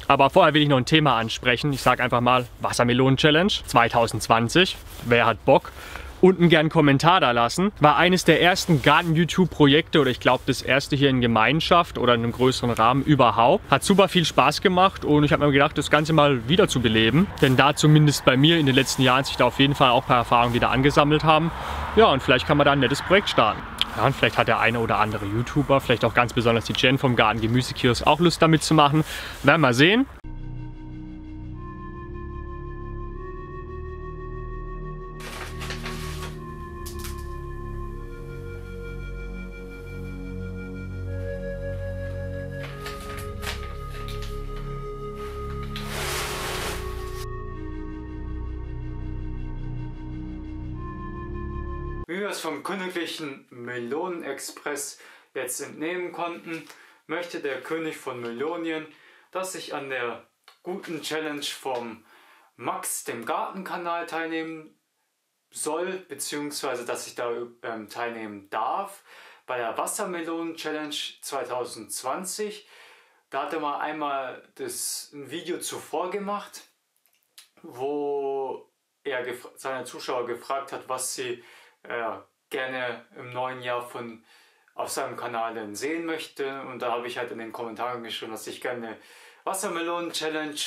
Aber vorher will ich noch ein Thema ansprechen. Ich sage einfach mal Wassermelonen-Challenge 2020. Wer hat Bock? Unten gern einen Kommentar da lassen. War eines der ersten Garten-YouTube-Projekte oder ich glaube das erste hier in Gemeinschaft oder in einem größeren Rahmen überhaupt. Hat super viel Spaß gemacht und ich habe mir gedacht, das Ganze mal wieder zu beleben. Denn da zumindest bei mir in den letzten Jahren sich da auf jeden Fall auch ein paar Erfahrungen wieder angesammelt haben. Ja, und vielleicht kann man da ein nettes Projekt starten. Ja, und vielleicht hat der eine oder andere YouTuber, vielleicht auch ganz besonders die Jen vom Garten Gemüsekiosk auch Lust damit zu machen. Werden wir mal sehen. Wie wir es vom königlichen Melonen-Express jetzt entnehmen konnten, möchte der König von Melonien, dass ich an der guten Challenge vom Max, dem Gartenkanal, teilnehmen soll, beziehungsweise dass ich da teilnehmen darf bei der Wassermelonen-Challenge 2020. Da hat er mal einmal ein Video zuvor gemacht, wo er seine Zuschauer gefragt hat, was sie gerne im neuen Jahr auf seinem Kanal denn sehen möchte. Und da habe ich halt in den Kommentaren geschrieben, dass ich gerne Wassermelonen-Challenge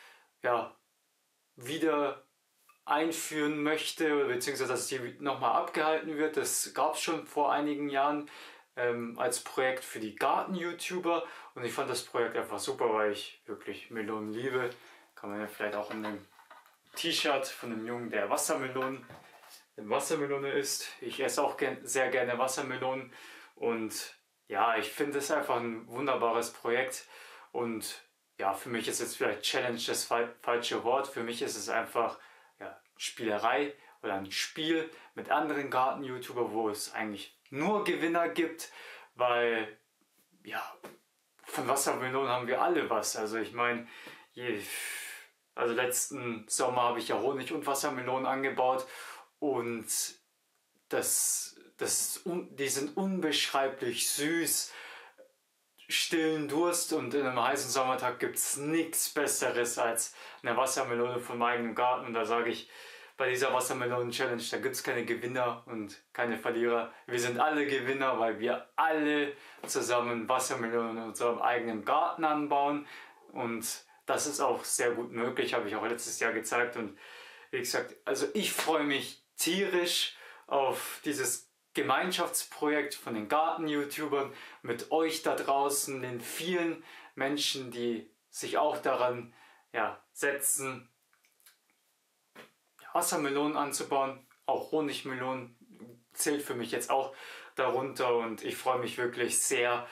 wieder einführen möchte, beziehungsweise dass die nochmal abgehalten wird. Das gab es schon vor einigen Jahren als Projekt für die Garten-YouTuber und ich fand das Projekt einfach super, weil ich wirklich Melonen liebe. Kann man ja vielleicht auch in einem T-Shirt von einem Jungen, der Wassermelone isst. Ich esse auch sehr gerne Wassermelonen und ja, ich finde es einfach ein wunderbares Projekt und ja, für mich ist jetzt vielleicht Challenge das falsche Wort. Für mich ist es einfach Spielerei oder ein Spiel mit anderen Garten-YouTuber, wo es eigentlich nur Gewinner gibt, weil von Wassermelonen haben wir alle was. Also ich meine, letzten Sommer habe ich ja Honig und Wassermelonen angebaut und die sind unbeschreiblich süß, stillen Durst und in einem heißen Sommertag gibt es nichts Besseres als eine Wassermelone von meinem eigenen Garten. Und da sage ich, bei dieser Wassermelonen-Challenge, da gibt es keine Gewinner und keine Verlierer. Wir sind alle Gewinner, weil wir alle zusammen Wassermelonen in unserem eigenen Garten anbauen. Und das ist auch sehr gut möglich, habe ich auch letztes Jahr gezeigt. Und wie gesagt, also ich freue mich tierisch auf dieses Gemeinschaftsprojekt von den Garten-YouTubern mit euch da draußen, den vielen Menschen, die sich auch daran setzen, Wassermelonen anzubauen. Auch Honigmelonen zählt für mich jetzt auch darunter und ich freue mich wirklich sehr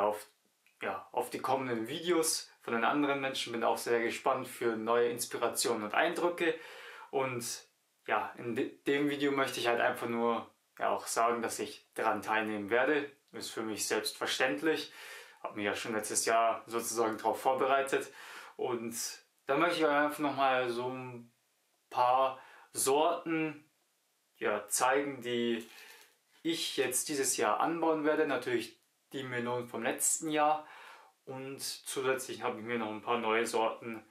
auf die kommenden Videos von den anderen Menschen. Bin auch sehr gespannt für neue Inspirationen und Eindrücke und ja, in dem Video möchte ich halt einfach nur auch sagen, dass ich daran teilnehmen werde. Ist für mich selbstverständlich. Habe mich ja schon letztes Jahr sozusagen darauf vorbereitet. Und dann möchte ich euch einfach nochmal so ein paar Sorten zeigen, die ich jetzt dieses Jahr anbauen werde. Natürlich die Melonen vom letzten Jahr. Und zusätzlich habe ich mir noch ein paar neue Sorten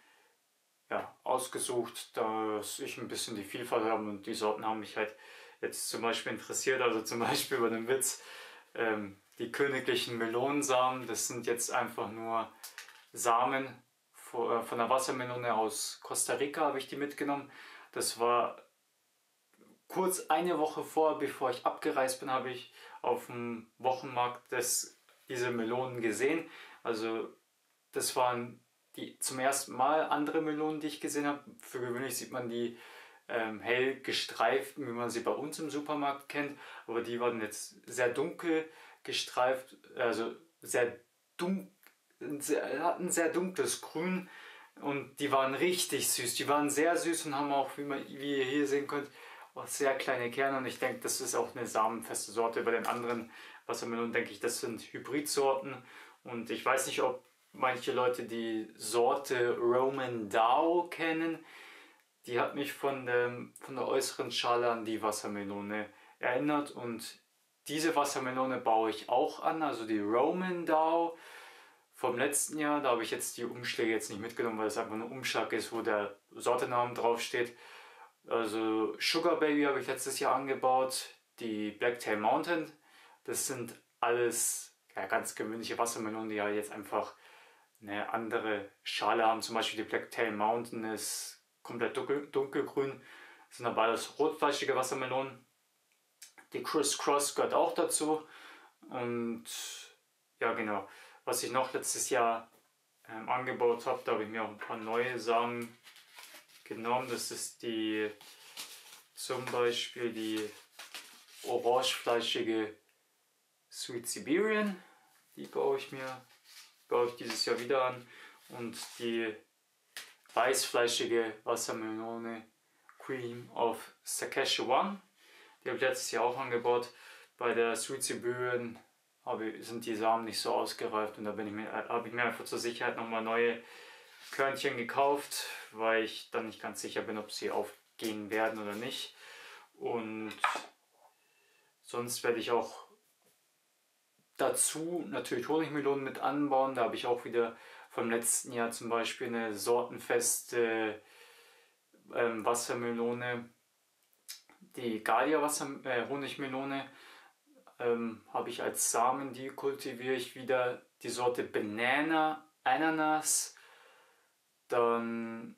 ausgesucht, dass ich ein bisschen die Vielfalt habe und die Sorten haben mich halt jetzt zum Beispiel interessiert, also zum Beispiel über den Witz, die königlichen Melonensamen, das sind jetzt einfach nur Samen von der Wassermelone aus Costa Rica, habe ich die mitgenommen. Das war kurz eine Woche bevor ich abgereist bin, habe ich auf dem Wochenmarkt diese Melonen gesehen. Also das waren die zum ersten Mal andere Melonen, die ich gesehen habe. Für gewöhnlich sieht man die hell gestreift, wie man sie bei uns im Supermarkt kennt, aber die waren jetzt sehr dunkel gestreift, also hatten sehr dunkles Grün und die waren richtig süß, die waren sehr süß und haben auch, wie ihr hier sehen könnt, auch sehr kleine Kerne und ich denke, das ist auch eine samenfeste Sorte. Bei den anderen Wassermelonen denke ich, das sind Hybridsorten und ich weiß nicht, ob manche Leute die Sorte Roman Dow kennen. Die hat mich von der äußeren Schale an die Wassermelone erinnert und diese Wassermelone baue ich auch an, also die Roman Dow vom letzten Jahr. Da habe ich jetzt die Umschläge jetzt nicht mitgenommen, weil es einfach ein Umschlag ist, wo der Sortennamen draufsteht. Also Sugar Baby habe ich letztes Jahr angebaut, die Blacktail Mountain. Das sind alles ja, ganz gewöhnliche Wassermelonen, die halt jetzt einfach eine andere Schale haben. Zum Beispiel die Blacktail Mountain ist komplett dunkelgrün. Das sind aber alles rotfleischige Wassermelonen. Die Criss Cross gehört auch dazu. Und ja genau, was ich noch letztes Jahr angebaut habe, da habe ich mir auch ein paar neue Samen genommen. Das ist zum Beispiel die orangefleischige Sweet Siberian. Die baue ich dieses Jahr wieder an. Und die weißfleischige Wassermelone Cream of Saskatchewan. Die habe ich letztes Jahr auch angebaut. Bei der Sweet Siberian sind die Samen nicht so ausgereift und da habe ich mir einfach zur Sicherheit nochmal neue Körnchen gekauft, weil ich dann nicht ganz sicher bin, ob sie aufgehen werden oder nicht. Und sonst werde ich auch dazu natürlich Honigmelonen mit anbauen. Da habe ich auch wieder vom letzten Jahr zum Beispiel eine sortenfeste Wassermelone, die Galia Honigmelone. Habe ich als Samen, die kultiviere ich wieder, die Sorte Banana, Ananas, dann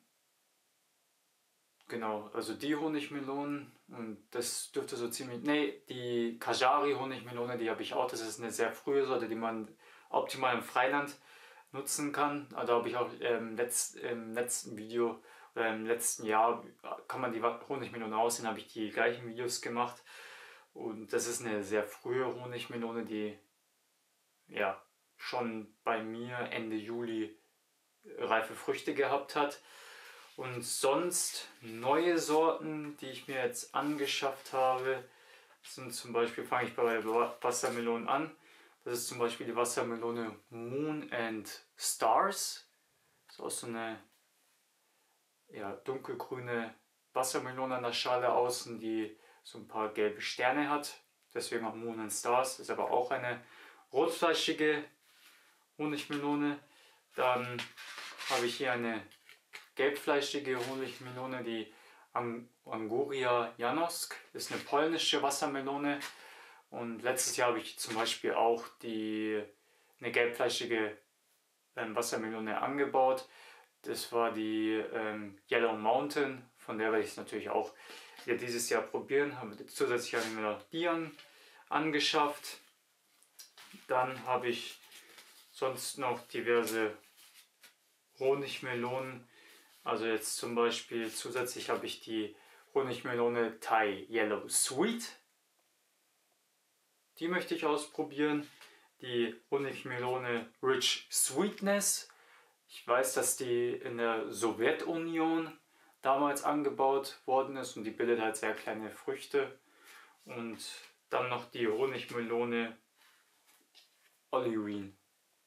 genau, also die Honigmelonen und das dürfte so ziemlich, die Kajari Honigmelone, die habe ich auch, das ist eine sehr frühe Sorte, die man optimal im Freiland nutzen kann. Da habe ich auch im letzten Video oder im letzten Jahr, kann man die Honigmelone aussehen, habe ich die gleichen Videos gemacht. Und das ist eine sehr frühe Honigmelone, die ja schon bei mir Ende Juli reife Früchte gehabt hat. Und sonst neue Sorten, die ich mir jetzt angeschafft habe, sind zum Beispiel, fange ich bei der Wassermelone an. Das ist zum Beispiel die Wassermelone Moon and Stars. Das ist auch so eine ja, dunkelgrüne Wassermelone an der Schale außen, die so ein paar gelbe Sterne hat, deswegen auch Moon and Stars, ist aber auch eine rotfleischige Honigmelone. Dann habe ich hier eine gelbfleischige Honigmelone, die Anguria Janosk, ist eine polnische Wassermelone. Und letztes Jahr habe ich zum Beispiel auch eine gelbfleischige Wassermelone angebaut. Das war die Yellow Mountain, von der werde ich es natürlich auch dieses Jahr probieren. Zusätzlich habe ich mir noch die angeschafft. Dann habe ich sonst noch diverse Honigmelonen. Also jetzt zum Beispiel zusätzlich habe ich die Honigmelone Thai Yellow Sweet. Die möchte ich ausprobieren. Die Honigmelone Rich Sweetness. Ich weiß, dass die in der Sowjetunion damals angebaut worden ist und die bildet halt sehr kleine Früchte. Und dann noch die Honigmelone Olivine.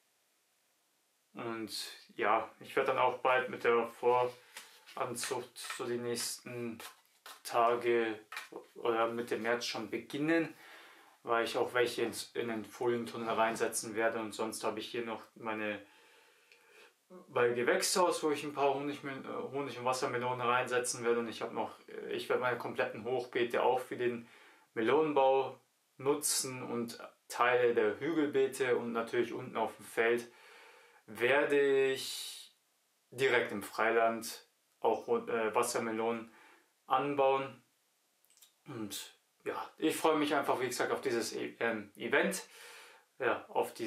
Und ja, ich werde dann auch bald mit der Voranzucht so die nächsten Tage oder Mitte März schon beginnen, weil ich auch welche in den Folientunnel reinsetzen werde. Und sonst habe ich hier noch mein Gewächshaus, wo ich ein paar Honig- und Wassermelonen reinsetzen werde. Und ich werde meine kompletten Hochbeete auch für den Melonenbau nutzen und Teile der Hügelbeete und natürlich unten auf dem Feld werde ich direkt im Freiland auch Wassermelonen anbauen. Und ja, ich freue mich einfach, wie gesagt, auf dieses Event, ja,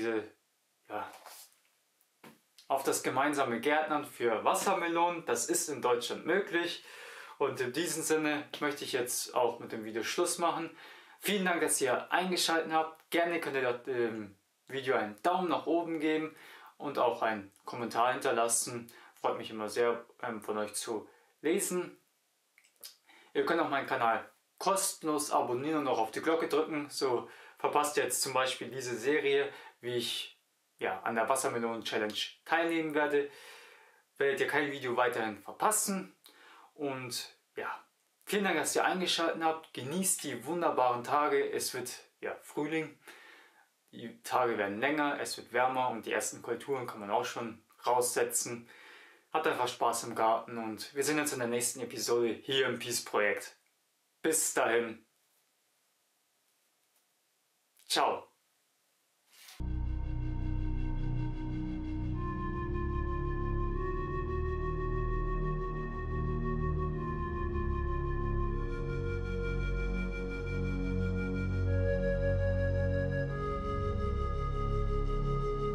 auf das gemeinsame Gärtnern für Wassermelonen. Das ist in Deutschland möglich. Und in diesem Sinne möchte ich jetzt auch mit dem Video Schluss machen. Vielen Dank, dass ihr eingeschaltet habt. Gerne könnt ihr dem Video einen Daumen nach oben geben und auch einen Kommentar hinterlassen. Freut mich immer sehr, von euch zu lesen. Ihr könnt auch meinen Kanal kostenlos abonnieren und auch auf die Glocke drücken. So verpasst ihr jetzt zum Beispiel diese Serie, wie ich an der Wassermelonen Challenge teilnehmen werde. Werdet ihr kein Video weiterhin verpassen. Und ja, vielen Dank, dass ihr eingeschaltet habt. Genießt die wunderbaren Tage. Es wird Frühling. Die Tage werden länger, es wird wärmer und die ersten Kulturen kann man auch schon raussetzen. Hat einfach Spaß im Garten und wir sehen uns in der nächsten Episode hier im Peace Projekt. Bis dahin. Ciao.